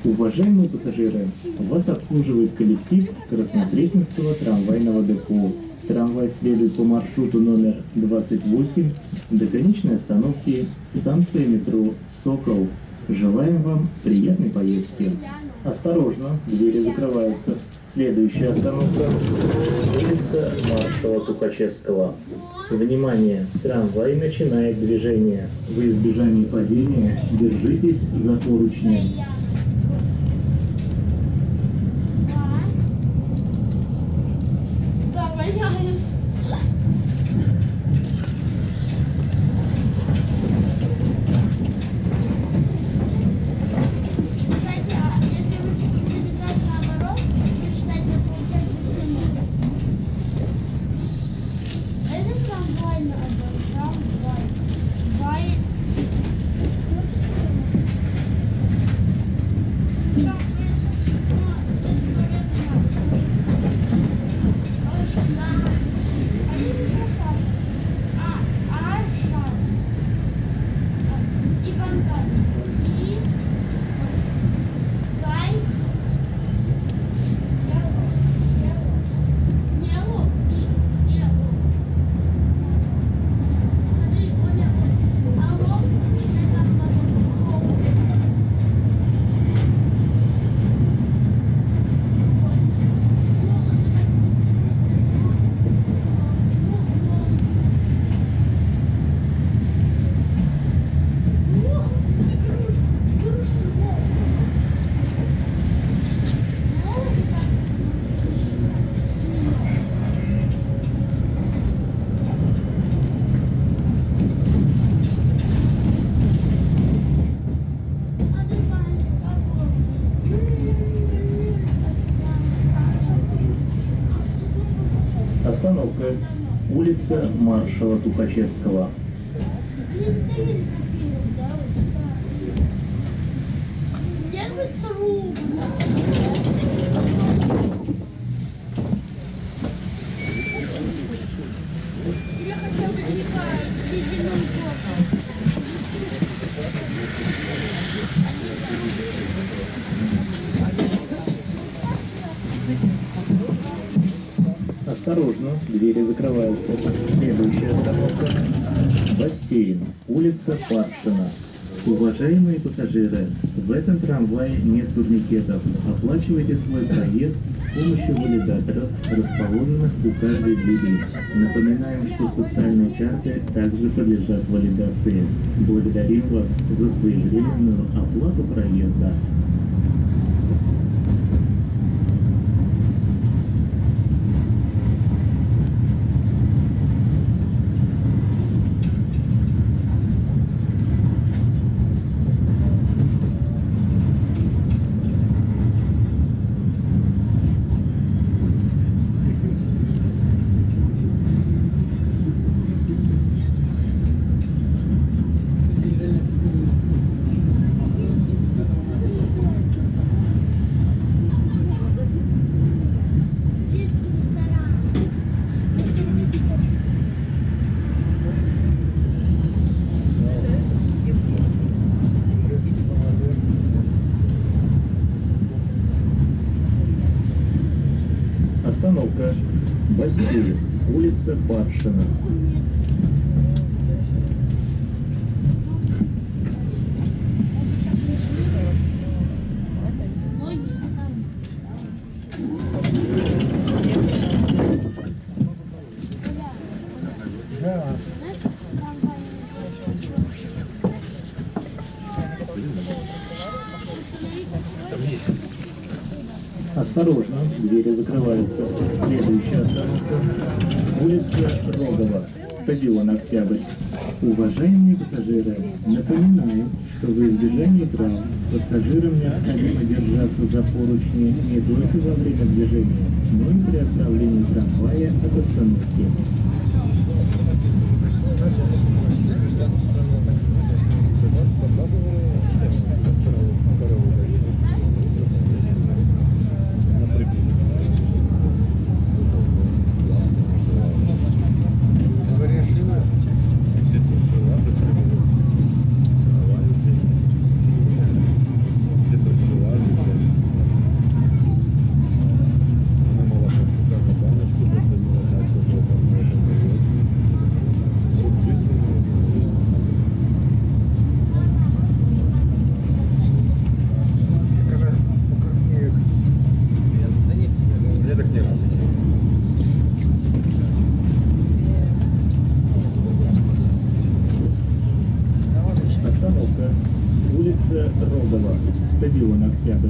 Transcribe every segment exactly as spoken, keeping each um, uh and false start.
Уважаемые пассажиры, вас обслуживает коллектив Краснопресненского трамвайного депо. Трамвай следует по маршруту номер двадцать восемь до конечной остановки станции метро «Сокол». Желаем вам приятной поездки. Осторожно, двери закрываются. Следующая остановка – улица маршала Тухачевского. Внимание! Трамвай начинает движение. В избежании падения держитесь за поручни. Остановка. Улица маршала Тухачевского. Или хотя бы типа ледяной кофе. Осторожно, двери закрываются. Следующая остановка – бассейн, улица Паршина. Уважаемые пассажиры, в этом трамвае нет турникетов. Оплачивайте свой проезд с помощью валидаторов, расположенных у каждой двери. Напоминаем, что социальные карты также подлежат валидации. Благодарим вас за своевременную оплату проезда. Остановка бассейн, улица Паршина. Осторожно, двери закрываются. Следующая остановка – улица Рогова, стадион «Октябрь». Уважаемые пассажиры, напоминаем, что в избежании травм пассажирам необходимо держаться за поручни не только во время движения, но и при отправлении трамвая от остановки. Где-то Рогова, стадион «Октябрь».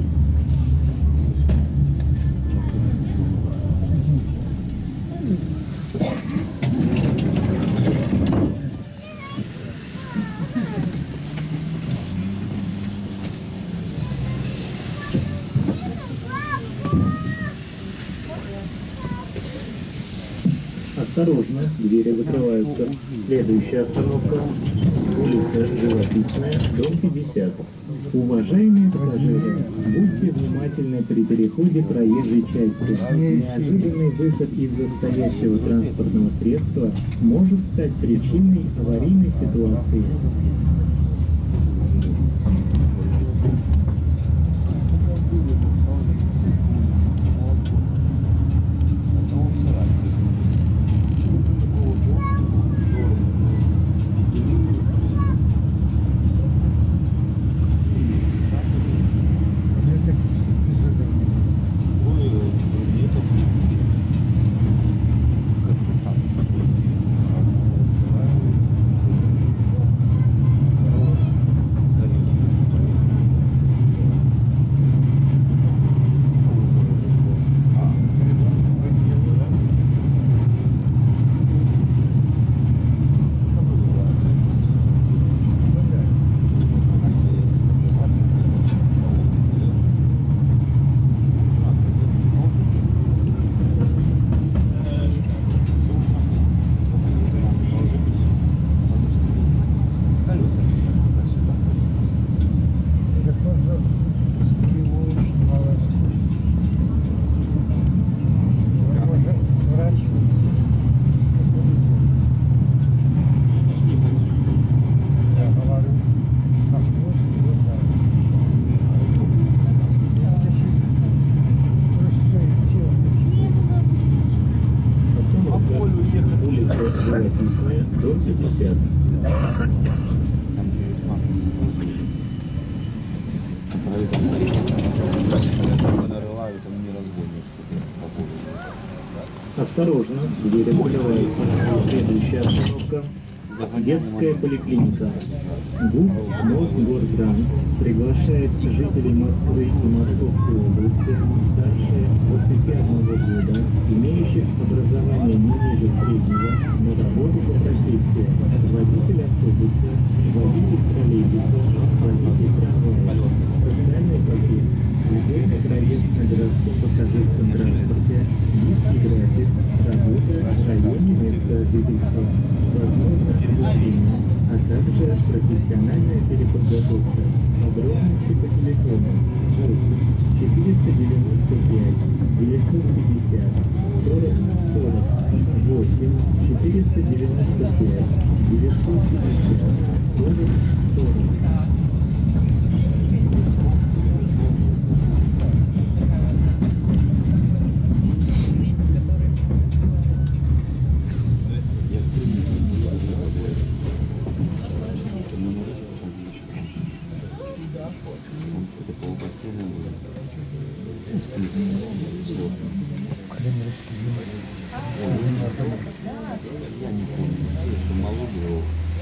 Осторожно, двери закрываются. Следующая остановка – улица Живописная, дом пятьдесят. Уважаемые пассажиры, будьте внимательны при переходе проезжей части. Неожиданный выход из настоящего транспортного средства может стать причиной аварийной ситуации. Живописная, дом пятьдесят. Осторожно, двери закрываются. Следующая остановка – детская поликлиника. ГУП Мосгоргрант приглашает жителей Москвы и Московской области старше двадцати одного года, имеющих образование не ниже среднего, на работу по профессии водитель автобуса, водитель троллейбуса, водитель трамвая, социальный пакет, льготный проезд на городском пассажирском транспорте, низкий график, работа в районе места жительства, возможно обучение, а также профессиональная переподготовка. Подробности по телефону восемь четыреста девяносто пять девятьсот пятьдесят сорок сорок восемь четыреста девяносто пять девятьсот пятьдесят сорок сорок. Я не помню, что мало было.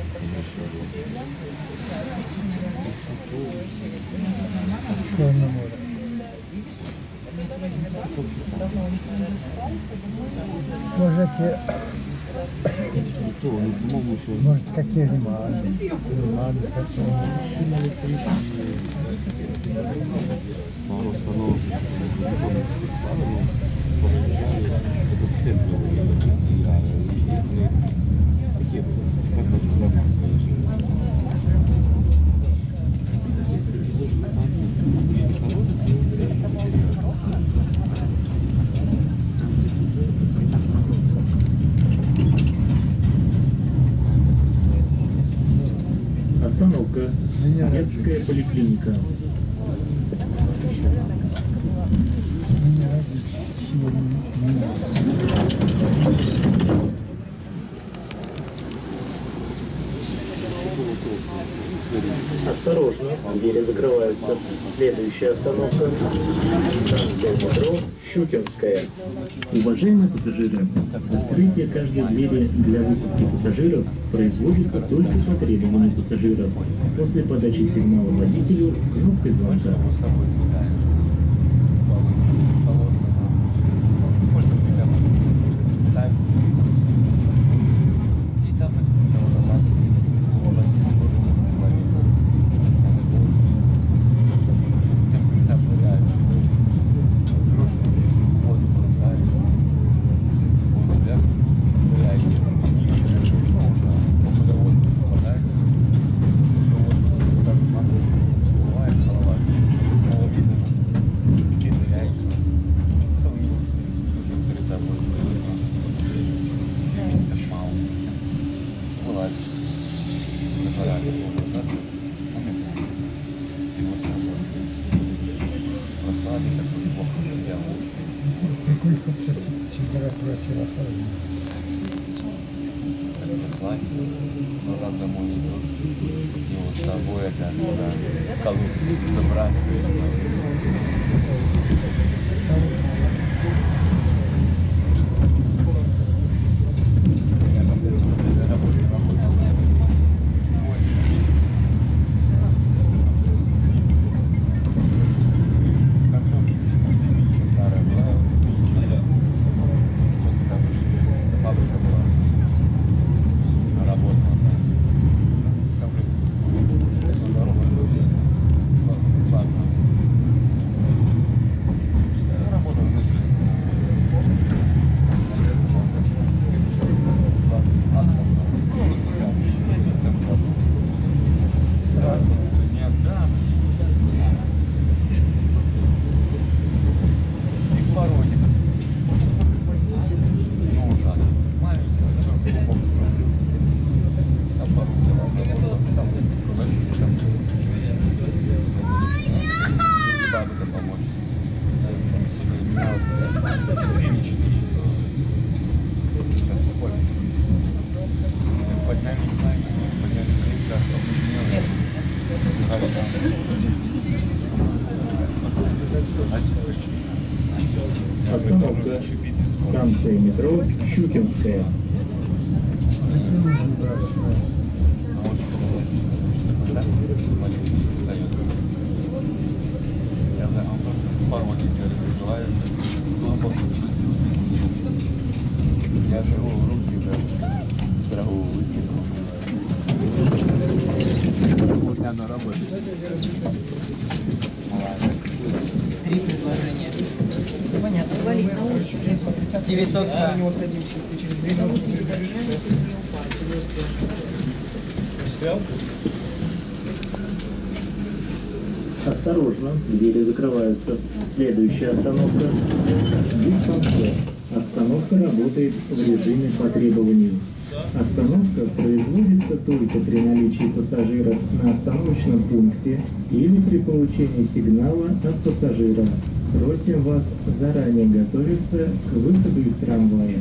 Черное море. Можете, То, не самому еще. может, какие лиманы? Лиманы, Сильно электричные. Пару остановок, не помню, что это. Подъезжали, это с центра выехали. А лишние такие были. В коттеджных домах свои жили. Обычный колодец был. Остановка. Детская поликлиника. Осторожно, двери закрываются. Следующая остановка – станция метро Щукинская. Уважаемые пассажиры, открытие каждой двери для высадки пассажиров производится только по требованию пассажиров после подачи сигнала водителю кнопкой звонка. Температура вчера холодная. Назад домой идешь, и вот с собой опять туда колодец забрасываешь. Остановка станция метро Щукинская. Я за пародию развиваюсь, глубоко спустился. Я живу в руки, да, траву выкинул. Вот она работает. Три предложения. Понятно. девятьсот к. Осторожно, двери закрываются. Следующая остановка – диспансер. Остановка работает в режиме по требованию. Остановка производится только при наличии пассажиров на остановочном пункте или при получении сигнала от пассажира. Просим вас заранее готовиться к выходу из трамвая.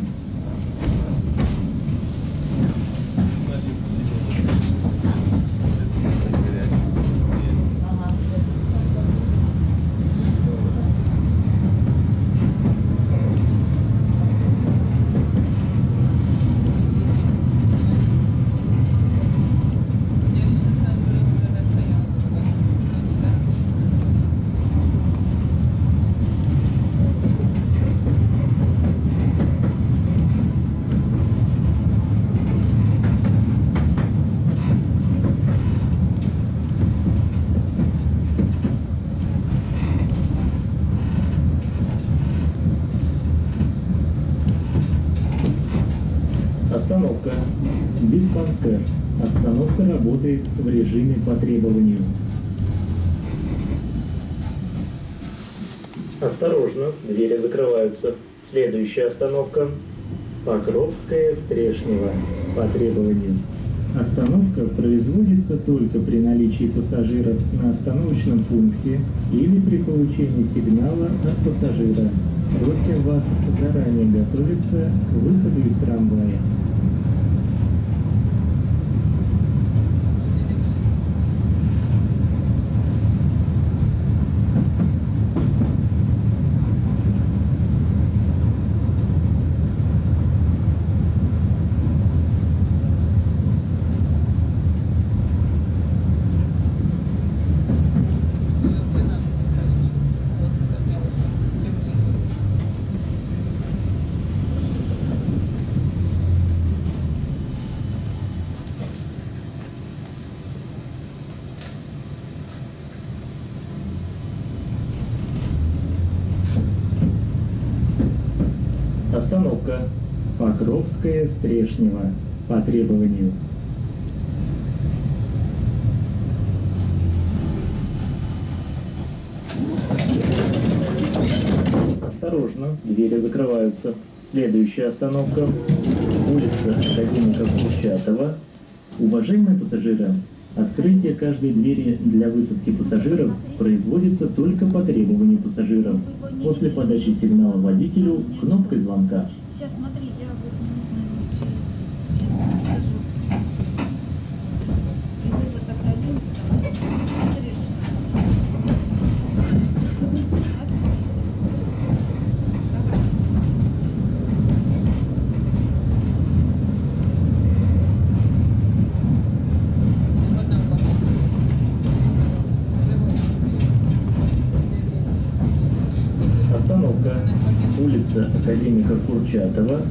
Остановка. Диспансер. Остановка работает в режиме по требованию. Осторожно, двери закрываются. Следующая остановка – Покровская, Стрешнева. По требованию. Остановка производится только при наличии пассажиров на остановочном пункте или при получении сигнала от пассажира. Просим вас заранее готовиться к выходу из трамвая. Покровская, Стрешнева. По требованию. Осторожно, двери закрываются. Следующая остановка. Улица Академика Курчатова. Уважаемые пассажиры, открытие каждой двери для высадки пассажиров производится только по требованию пассажиров. После подачи сигнала водителю кнопкой звонка. Сейчас смотри, я вот и вывод так одиннадцать, Остановка. Улица Академика Курчатова.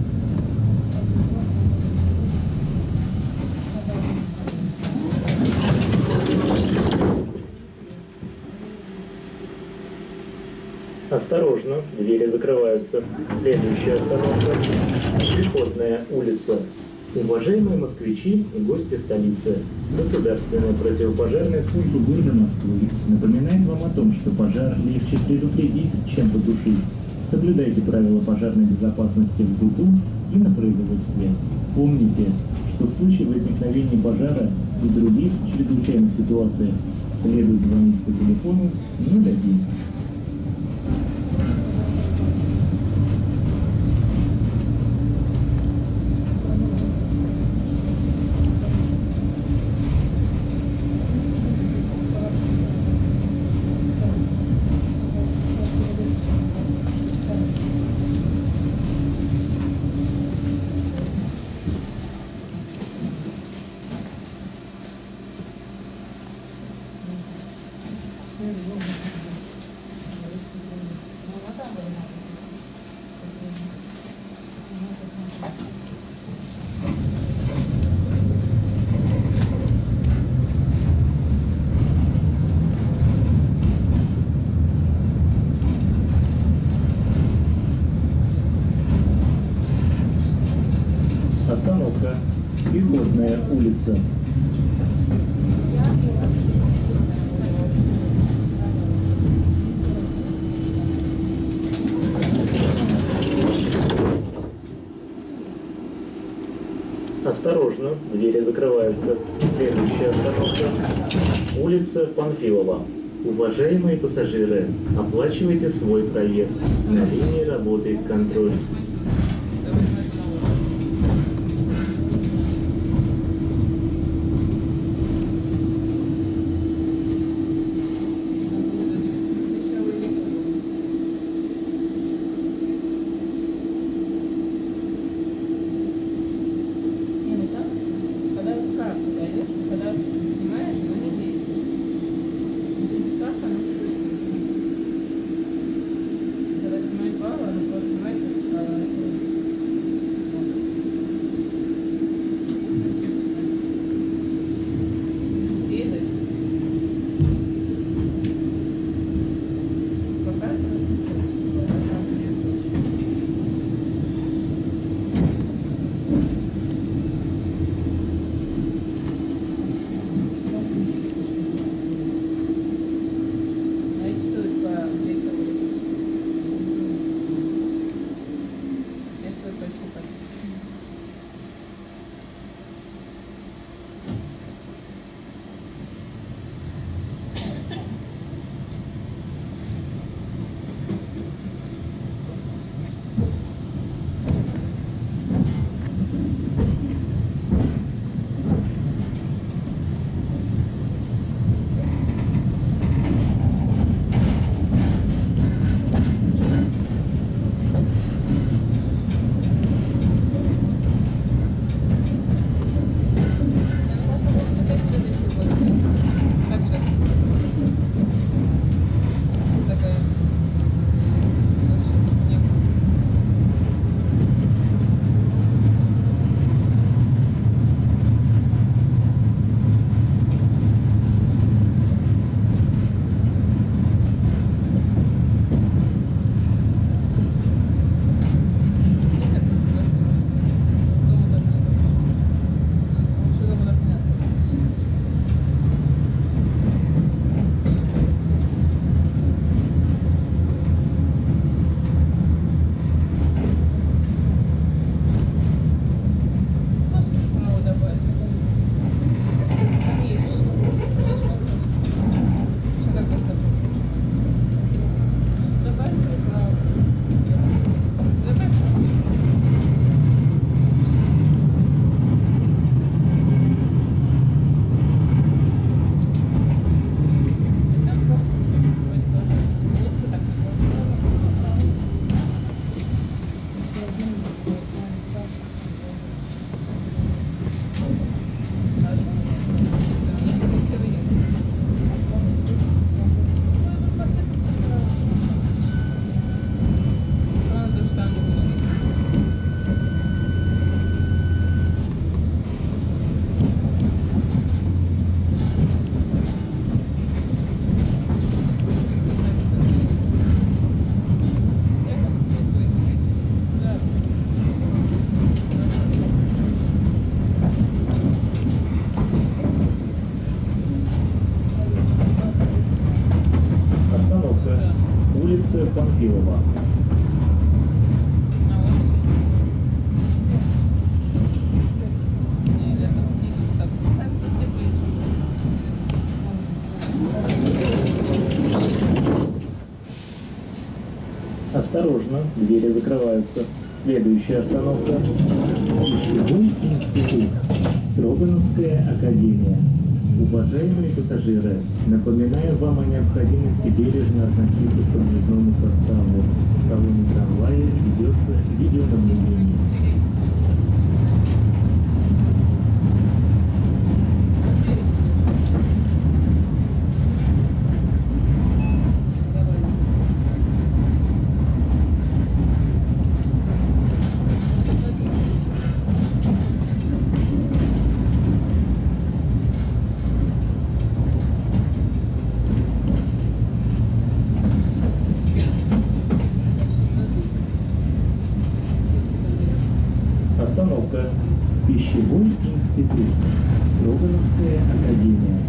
Осторожно, двери закрываются. Следующая остановка. Пешеходная улица. Уважаемые москвичи и гости столицы, Государственная противопожарная служба города Москвы напоминает вам о том, что пожар легче предупредить, чем потушить. Соблюдайте правила пожарной безопасности в быту и на производстве. Помните, что в случае возникновения пожара и других чрезвычайных ситуациях следует звонить по телефону ноль один. Остановка. Пешеходная улица. Осторожно, двери закрываются. Следующая остановка. Улица Панфилова. Уважаемые пассажиры, оплачивайте свой проезд. На линии работает контроль. Когда снимаешь баллы, она просто снимается с станция Панфилова. Осторожно, двери закрываются. Следующая остановка – Пищевой институт, Строгановская академия. Уважаемые пассажиры, напоминаю вам о необходимости бережно относиться к подвижному составу. В салоне трамвая ведется видеонаблюдение. Остановка. Пищевой институт. Строгановская академия.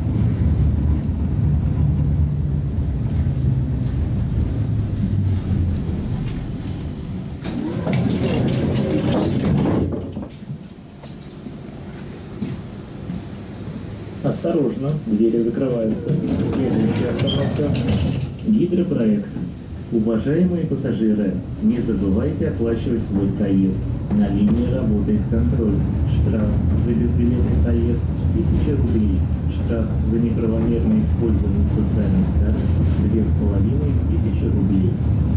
Осторожно, двери закрываются. Следующая остановка – Гидропроект. Уважаемые пассажиры, не забывайте оплачивать свой проезд. На линии работает контроль. Штраф за безбилетный проезд – тысяча рублей. Штраф за неправомерное использование социальных карт – две с половиной тысячи рублей.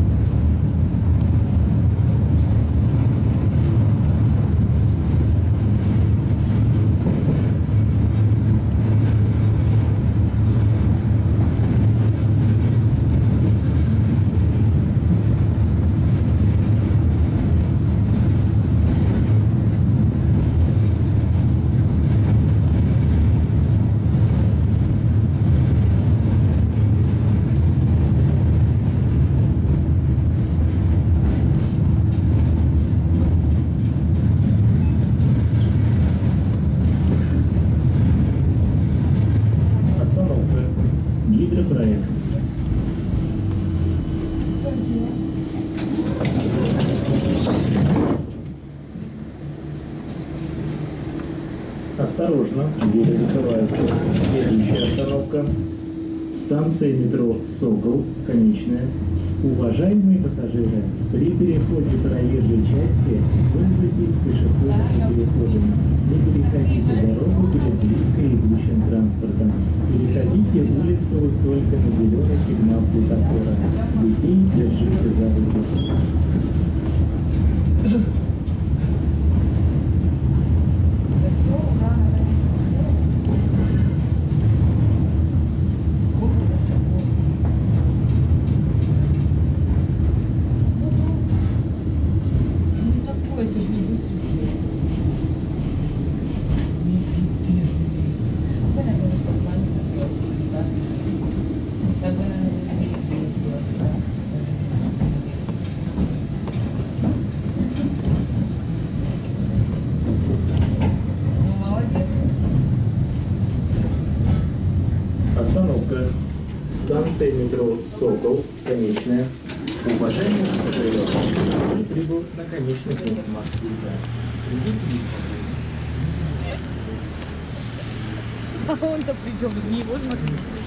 Гидропроект. Осторожно, двери закрываются. Следующая остановка – станция метро «Сокол», конечная. Уважаемые пассажиры, при переходе проезжей части пользуйтесь пешеходными переходами. Не переходите дорогу перед близко идущим транспортом. Переходите улицу только на зеленый сигнал светофора. Детей держите за руки. Остановка. Станция метро «Сокол», конечная. Уважаемые пассажиры, мы прибыл на конечный пункт маршрута. А он-то при чем? Не его смотри.